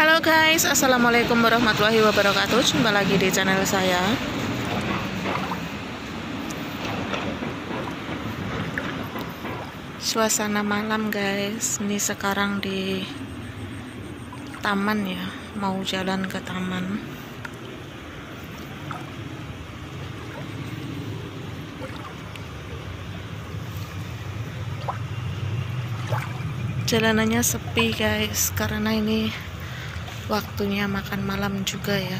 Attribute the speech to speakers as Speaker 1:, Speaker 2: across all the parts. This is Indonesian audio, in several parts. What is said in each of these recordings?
Speaker 1: Halo guys, assalamualaikum warahmatullahi wabarakatuh. Jumpa lagi di channel saya. Suasana malam guys. Ini sekarang di taman ya. Mau jalan ke taman. Jalanannya sepi guys, karena ini waktunya makan malam juga ya.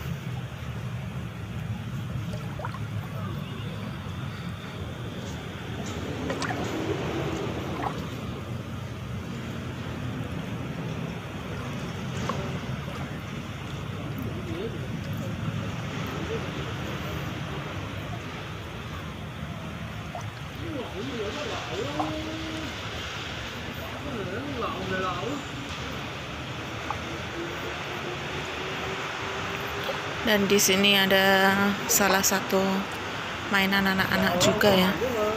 Speaker 1: Dan di sini ada salah satu mainan anak-anak juga ya.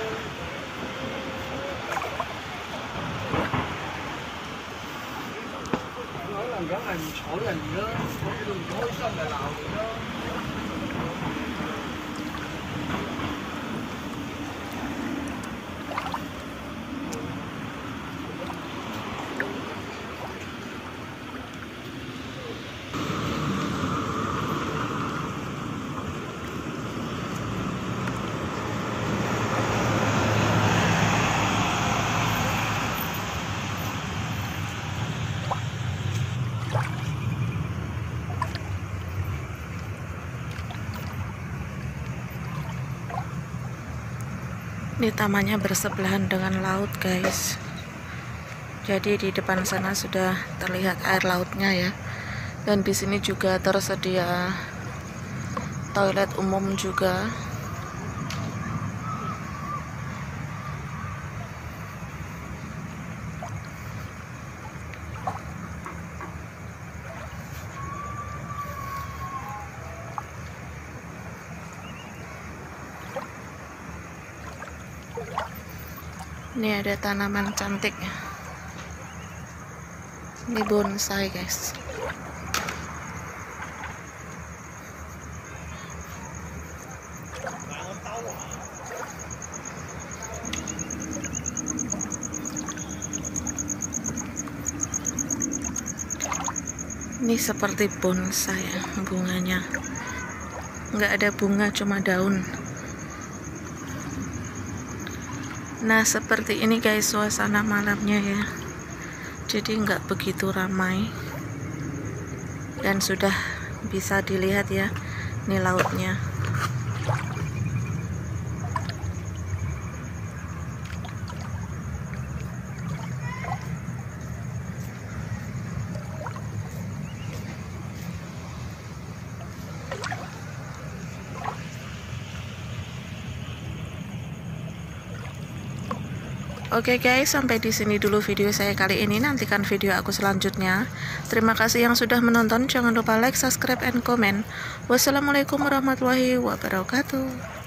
Speaker 1: Ini tamannya bersebelahan dengan laut guys. Jadi di depan sana sudah terlihat air lautnya ya. Dan di sini juga tersedia toilet umum juga. Ini ada tanaman cantik ya. Ini bonsai guys. Ini seperti bonsai ya, bunganya. Nggak ada bunga, cuma daun. Nah seperti ini guys suasana malamnya ya. Jadi nggak begitu ramai. Dan sudah bisa dilihat ya, ini lautnya. Oke guys, sampai di sini dulu video saya kali ini. Nantikan video aku selanjutnya. Terima kasih yang sudah menonton. Jangan lupa like, subscribe, and comment. Wassalamualaikum warahmatullahi wabarakatuh.